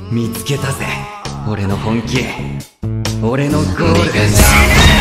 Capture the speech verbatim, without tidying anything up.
見つけたぜ俺の本気俺のゴール。